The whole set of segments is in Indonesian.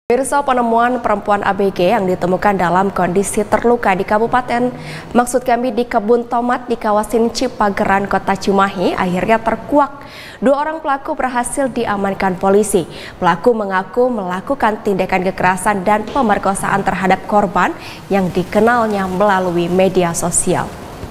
Pemirsa, penemuan perempuan ABG yang ditemukan dalam kondisi terluka di di kebun tomat di kawasan Cipageran, Kota Cimahi, akhirnya terkuak. 2 orang pelaku berhasil diamankan polisi. Pelaku mengaku melakukan tindakan kekerasan dan pemerkosaan terhadap korban yang dikenalnya melalui media sosial.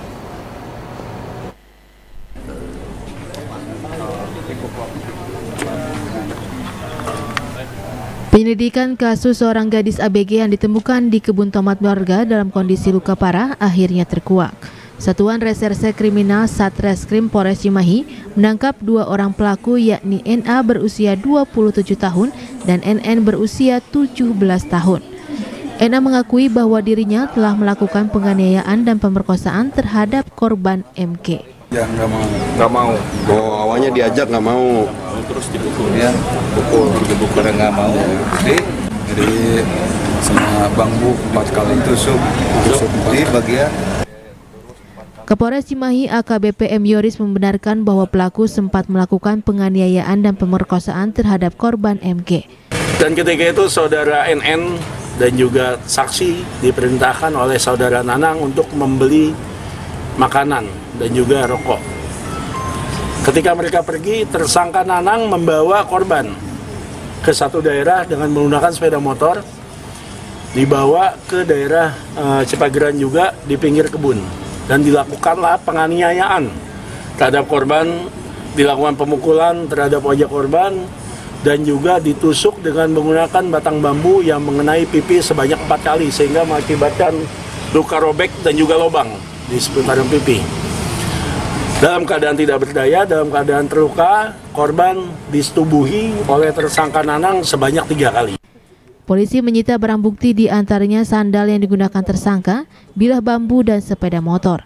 Penyelidikan kasus seorang gadis ABG yang ditemukan di kebun tomat warga dalam kondisi luka parah akhirnya terkuak. Satuan Reserse Kriminal Satreskrim Polres Cimahi menangkap 2 orang pelaku, yakni NA berusia 27 tahun dan NN berusia 17 tahun. NA mengakui bahwa dirinya telah melakukan penganiayaan dan pemerkosaan terhadap korban MK. Ya, nggak mau. Oh, awalnya diajak nggak mau. Terus dipukul ya, dipukul nggak mau. Jadi sama bambu 4 kali tusuk di bagian. Kapolres Cimahi AKBP M. Yoris membenarkan bahwa pelaku sempat melakukan penganiayaan dan pemerkosaan terhadap korban MK. Dan ketika itu saudara NN dan juga saksi diperintahkan oleh saudara Nanang untuk membeli makanan dan juga rokok. Ketika mereka pergi, tersangka Nanang membawa korban ke satu daerah dengan menggunakan sepeda motor, dibawa ke daerah Cipageran juga di pinggir kebun, dan dilakukanlah penganiayaan terhadap korban, dilakukan pemukulan terhadap wajah korban, dan juga ditusuk dengan menggunakan batang bambu yang mengenai pipi sebanyak 4 kali sehingga mengakibatkan luka robek dan juga lubang di seputaran pipi. Dalam keadaan tidak berdaya, dalam keadaan terluka, korban disetubuhi oleh tersangka Nanang sebanyak 3 kali. Polisi menyita barang bukti, di antaranya sandal yang digunakan tersangka, bilah bambu dan sepeda motor.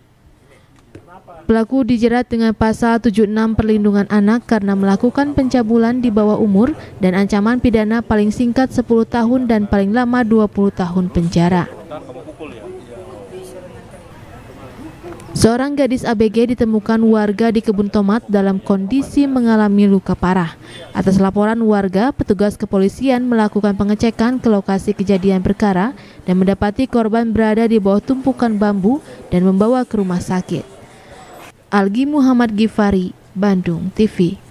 Pelaku dijerat dengan pasal 76 perlindungan anak karena melakukan pencabulan di bawah umur dan ancaman pidana paling singkat 10 tahun dan paling lama 20 tahun penjara. Seorang gadis ABG ditemukan warga di kebun tomat dalam kondisi mengalami luka parah. Atas laporan warga, petugas kepolisian melakukan pengecekan ke lokasi kejadian perkara dan mendapati korban berada di bawah tumpukan bambu dan membawa ke rumah sakit. Algi Muhammad Gifari, Bandung TV.